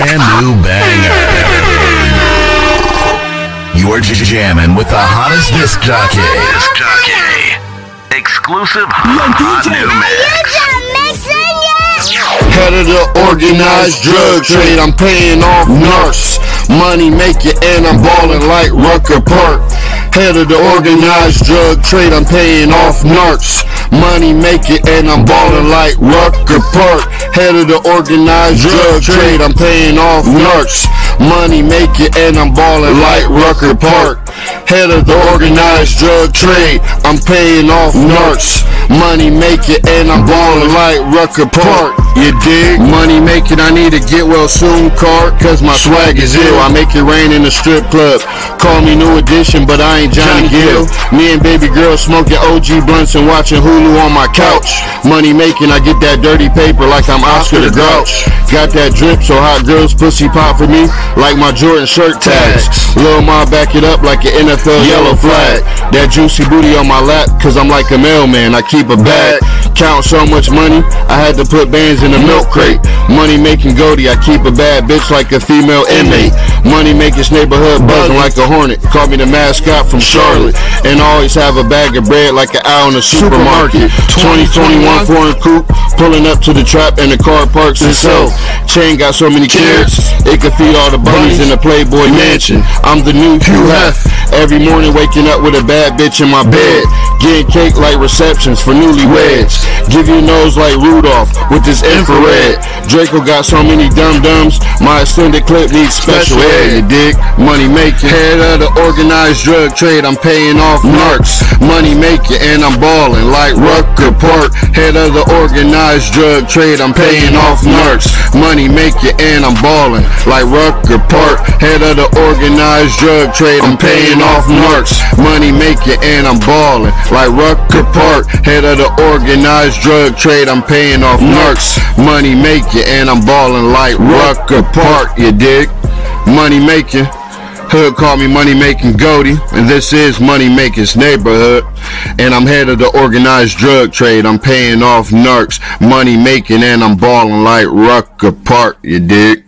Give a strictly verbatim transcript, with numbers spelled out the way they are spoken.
brand new banger. You're jamming with the hottest disc jockey. Disc jockey. Exclusive hot, hot new mix. Head of the organized drug trade, I'm paying off narcs. Money make it and I'm ballin' like Rucker Park. Head of the organized drug trade, I'm paying off narcs. Money make it and I'm ballin' like Rucker Park. Head of the organized drug trade, I'm paying off narcs. Money make it and I'm ballin' like Rucker Park. Head of the organized drug trade, I'm paying off narcs. Money make it and I'm ballin' like Rucker Park. You dig? Money make it, I need a get well soon card, cause my swag is ill. I make it rain in the strip club. Call me New Edition, but I ain't Johnny Gill. Me and baby girl smoking O G blunts and watching Hulu on my couch. Money making, I get that dirty paper like I'm Oscar the Grouch. Got that drip so hot girls pussy pop for me like my Jordan shirt tags. Lil' Ma back it up like an N F L yellow flag. That juicy booty on my lap, cause I'm like a mailman, I keep a bag. Count so much money, I had to put bands in a milk crate. Money making Goldie, I keep a bad bitch like a female inmate. Money making neighborhood buzzing like a hornet. Call me the mascot from Charlotte. And always have a bag of bread like an owl in the supermarket. twenty twenty-one foreign coupe, pulling up to the trap and the car parks itself. Chain got so many carrots, it could feed all the bunnies in the Playboy mansion. I'm the new Hugh Hef. Every morning waking up with a bad bitch in my bed. Getting cake like receptions for newlyweds. Give you nose like Rudolph with this infrared. Draco got so many dum-dums, my extended clip needs special ed. You dig? Money making. Head of the organized drug trade, I'm paying off narcs. Money making and I'm ballin' like Rucker Park. Head of the organized drug trade, I'm paying off narcs. Money making and I'm ballin' like Rucker Park. Head of the organized drug trade, I'm paying off narcs. Money making and I'm ballin' like Rucker Park. Head of the organized drug trade, I'm paying off narcs. Money making and I'm ballin' like Rucker Park. You dig? Money making. Hood call me Money Making Goldie, and this is Money Making's Neighborhood. And I'm head of the organized drug trade, I'm paying off narcs. Money making and I'm ballin' like Rucker Park. You dig?